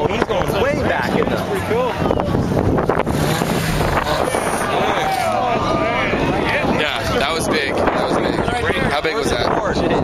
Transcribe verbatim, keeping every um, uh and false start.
Oh, he's going way back in the. Pretty cool. Yeah, that was big. That was big. How big was that?